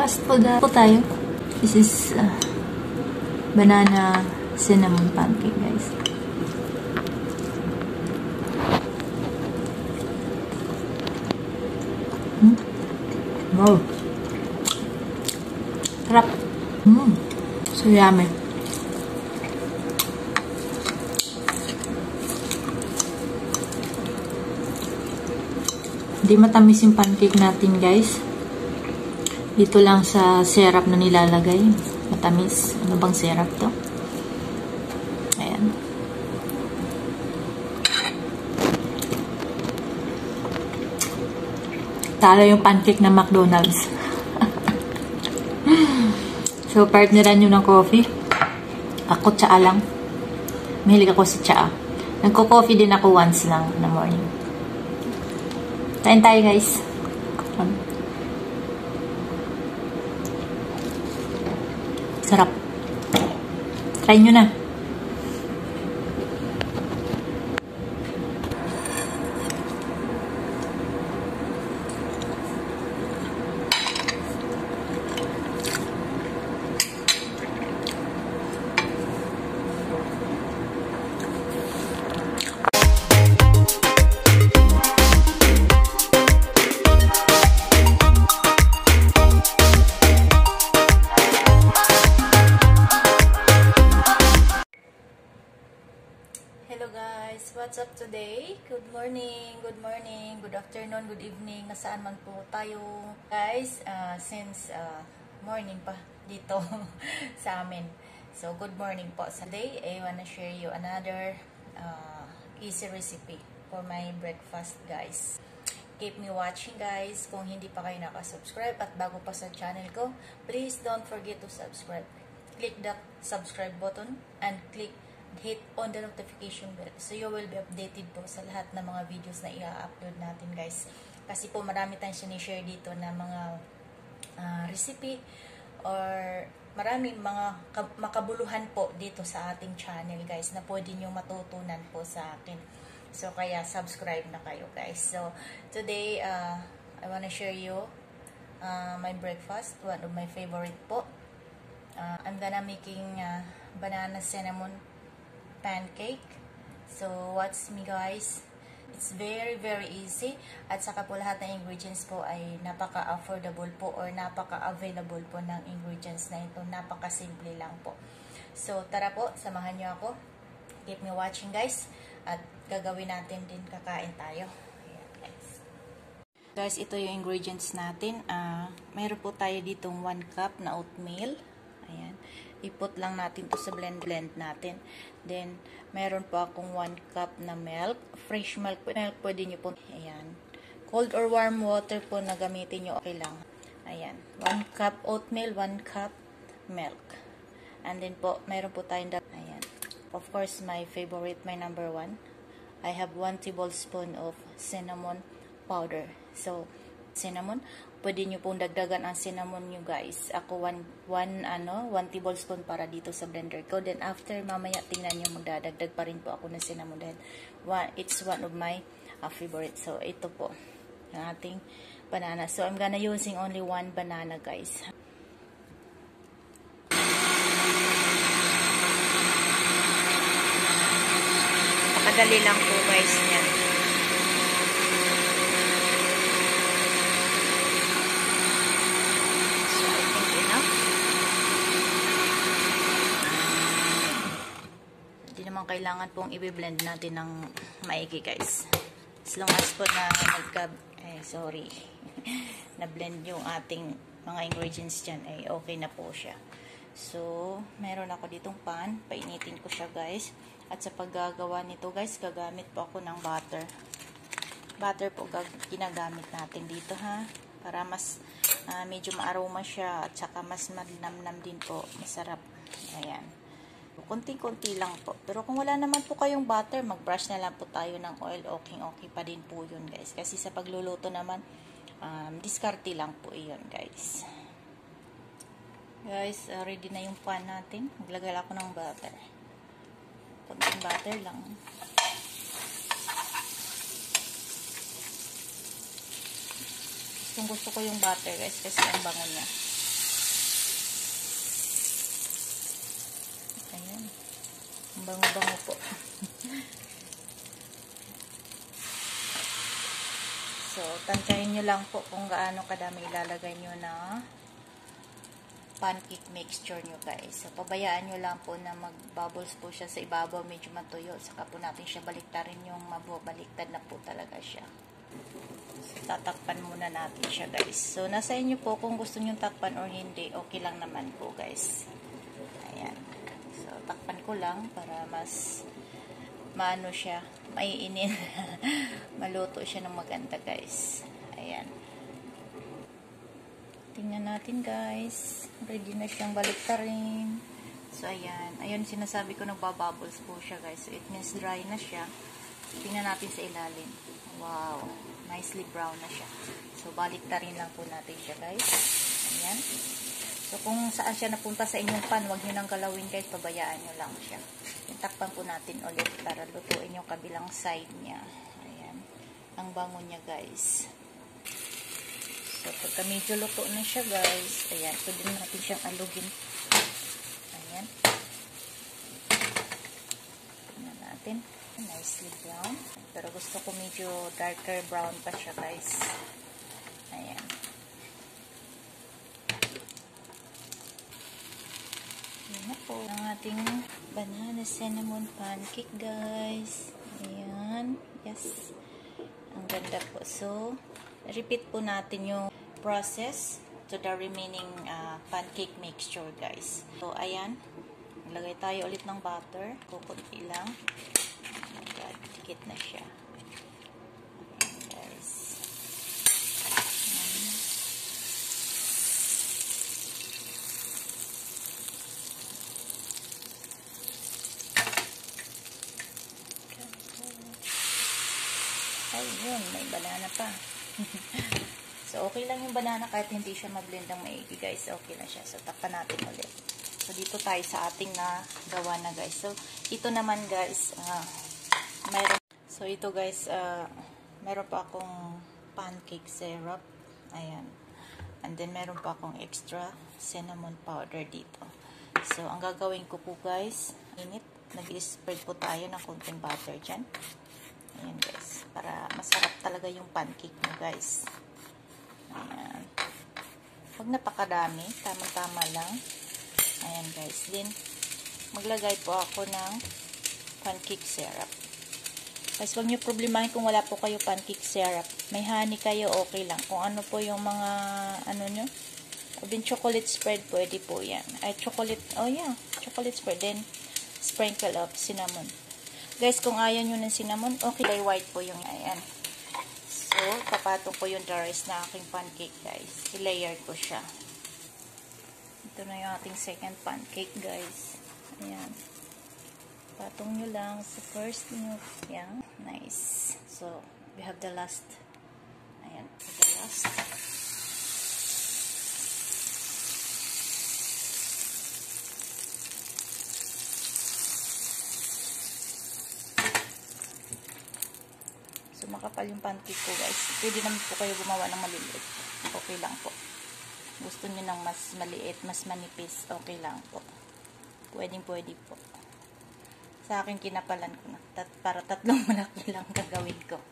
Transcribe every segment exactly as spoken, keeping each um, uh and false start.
breakfast po, po tayo. This is uh, banana cinnamon pancake, guys. Hmm? Wow. Sarap. Hmm. So yummy. Hindi matamis yung pancake natin, guys. Dito lang sa syrup na nilalagay. Matamis. Ano bang syrup to? Ayan. Talo yung pancake na McDonald's. So, partneran nyo ng coffee. Ako, tsaa lang. Mahilig ako sa tsaa. Nagko-coffee din ako once lang na morning. Kain tayo, guys. Um, sarap. Try nyo na. Hello guys, what's up today? Good morning, good morning, good afternoon, good evening, nasaan man po tayo. Guys, uh, since uh, morning pa dito sa amin. So, good morning po. Today, I wanna share you another uh, easy recipe for my breakfast, guys. Keep me watching, guys. Kung hindi pa kayo nakasubscribe at bago pa sa channel ko, please don't forget to subscribe. Click that subscribe button and click hit on the notification bell so you will be updated po sa lahat ng mga videos na i-upload natin, guys. Kasi po marami tayong sinishare dito na mga uh, recipe or maraming mga makabuluhan po dito sa ating channel, guys, na pwede nyo matutunan po sa akin. So kaya subscribe na kayo, guys. So today uh, I wanna share you uh, my breakfast, one of my favorite po. uh, I'm gonna making uh, banana cinnamon pancake. So watch me, guys. It's very very easy at saka po lahat ng ingredients po ay napaka-affordable po or napaka-available po ng ingredients na ito. Napaka-simple lang po. So tara po, samahan niyo ako. Keep me watching, guys, at gagawin natin din, kakain tayo. Ayan, guys. Guys, ito yung ingredients natin. Uh, mayroon po tayo ditong one cup na oatmeal. Ayan. Ipot lang natin to sa blend-blend natin. Then, meron po akong one cup na milk. Fresh milk, milk pwede nyo po. Ayan. Cold or warm water po na gamitin nyo. Okay lang. Ayan. one cup oatmeal, one cup milk. And then po, meron po tayong, ayan. Of course, my favorite, my number one. I have one tablespoon of cinnamon powder. So, cinnamon. Pwede nyo pong dagdagan ang cinnamon nyo, guys. Ako, one, one, ano, one tablespoon para dito sa blender ko. Then, after, mamaya, tingnan nyo, magdadagdag pa rin po ako ng cinnamon. Then, one, it's one of my uh, favorite. So, ito po, ang ating banana. So, I'm gonna using only one banana, guys. Pakadali lang po, guys, yan. Kailangan pong i-blend natin ng maigi, guys. As long as po na nagka, eh, sorry, na-blend yung ating mga ingredients dyan, eh, okay na po siya. So, meron ako ditong pan. Painitin ko siya, guys. At sa paggagawa nito, guys, gagamit po ako ng butter. Butter po ginagamit natin dito, ha. Para mas uh, medyo ma-aroma siya at saka mas malinamnam din po. Masarap. Ayan. Kunti-kunti lang po. Pero kung wala naman po kayong butter, mag-brush na lang po tayo ng oil. Okay-okay pa din po yun, guys. Kasi sa pagluluto naman, um, diskarte lang po yun, guys. Guys, uh, ready na yung pan natin. Maglagay ako ng butter. Kunting butter lang. Gustong gusto ko yung butter, guys, kasi ang bango niya. Bango-bango po. So, tantyahin nyo lang po kung gaano kadami ilalagay nyo na pancake mixture nyo guys. So, pabayaan nyo lang po na mag-bubbles po siya sa ibabaw, medyo matuyo. Saka po natin siya baliktarin yung mababaliktad na po talaga siya. So, tatakpan muna natin siya guys. So, nasa inyo po kung gusto nyo takpan or hindi, okay lang naman po guys. Ayan. So, takpan ko lang para mas maano siya, maiinin. Maluto siya ng maganda guys. Ayan. Tingnan natin guys. Ready na siyang baliktarin. So, ayan. Ayun, sinasabi ko nagbabubbles po siya guys. So, it means dry na siya. Tingnan natin sa ilalim. Wow. Nicely brown na siya. So, baliktarin lang po natin siya guys. Ayan. So, kung saan siya napunta sa inyong pan, huwag nyo nang galawin guys. Pabayaan nyo lang siya. Takpan po natin ulit para lutuin yung kabilang side niya. Ayan. Ang bango niya guys. So, pagka medyo luto na siya guys, ayan, pwede natin siyang alugin. Ayan. Tingnan natin. Nicely brown. Pero gusto ko medyo darker brown pa siya guys. Ayan. Ayan na po ang ating banana cinnamon pancake guys. Ayan. Yes. Ang ganda po. So, repeat po natin yung process to the remaining uh, pancake mixture guys. So, ayan. Lagay tayo ulit ng butter. Kukunti lang. Oh my God. Dikit na siya. Ayan guys. Ayan. Ayun. May banana pa. So, okay lang yung banana kahit hindi siya mablend ng maigi guys. Okay lang siya. So, takpan natin ulit. So, dito tayo sa ating na gawa na guys. So, ito naman guys, uh, mayroon, so, ito guys, uh, meron pa akong pancake syrup. Ayan. And then, meron pa akong extra cinnamon powder dito. So, ang gagawin ko po guys, init, nag-spread po tayo ng konting butter dyan. Ayan guys, para masarap talaga yung pancake mo guys. Ayan. Huwag napakadami, tamang-tama lang. Ayan guys, then maglagay po ako ng pancake syrup. Guys, huwag nyo problemahin kung wala po kayo pancake syrup. May honey kayo, okay lang. Kung ano po yung mga, ano nyo, even chocolate spread, pwede po yan. Ay, chocolate, oh yeah, chocolate spread, then sprinkle of cinnamon. Guys, kung ayaw nyo ng cinnamon, okay, white po yung ayan. So, papatong ko yung rice na aking pancake, guys. I-layer ko siya. Ito na yung ating second pancake, guys. Ayan. Patong nyo lang sa first nyo. Ayan. Nice. So, we have the last. Ayan. The last. So, makapal yung pancake ko guys. Pwede naman po kayo gumawa ng maliliit. Okay lang po. Gusto nyo ng mas maliit, mas manipis, okay lang po. Pwedeng pwede po. Sa akin kinapalan ko na. Tat para tatlong malaki lang gagawin ko.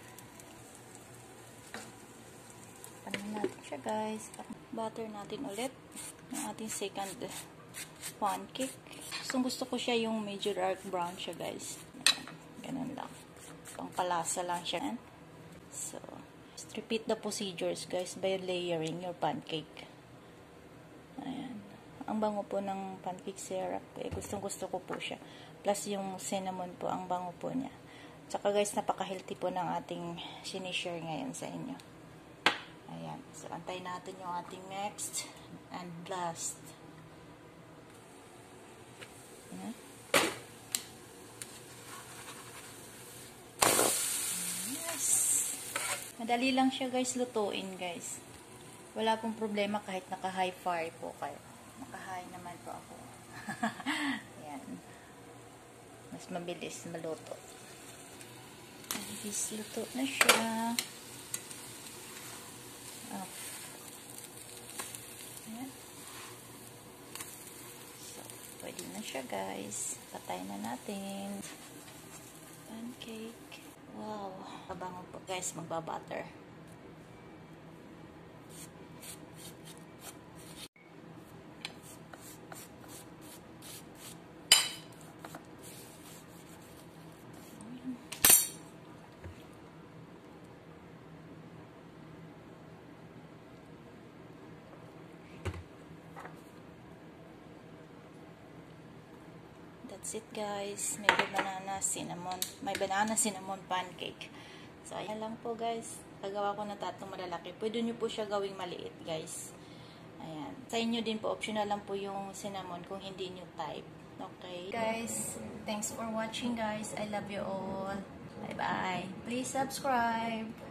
Panin natin siya guys. Butter natin ulit. Yung ating second pancake. So, gusto ko siya yung medyo dark brown siya guys. Ganun lang. Pangpalasa lang siya. So, just repeat the procedures guys by layering your pancake. Ayan. Ang bango po ng pancake syrup. Eh, gustong gusto ko po siya. Plus yung cinnamon po, ang bango po niya. Tsaka guys, napaka-healthy po ng ating sinishare ngayon sa inyo. Ayan. So, antayin natin yung ating next and last. Ayan. Madali lang siya guys lutuin guys. Wala pong problema kahit naka-high fire po kayo. Naka-high naman po ako. Ayan. Mas mabilis maluto. Mabilis luto na siya. Oh. Ayan. So, pwede na siya guys. Patay na natin. Pancake. Wow. Pabango po guys, magbabutter. That's it guys. May banana cinnamon. May banana cinnamon pancake. So ayan lang po guys. Nagawa ko na tatlong malalaki. Pwede nyo po siya gawing maliit guys. Ayan. Sa inyo din po, optional lang po yung cinnamon kung hindi nyo type. Okay? Guys, thanks for watching guys. I love you all. Bye bye. Please subscribe.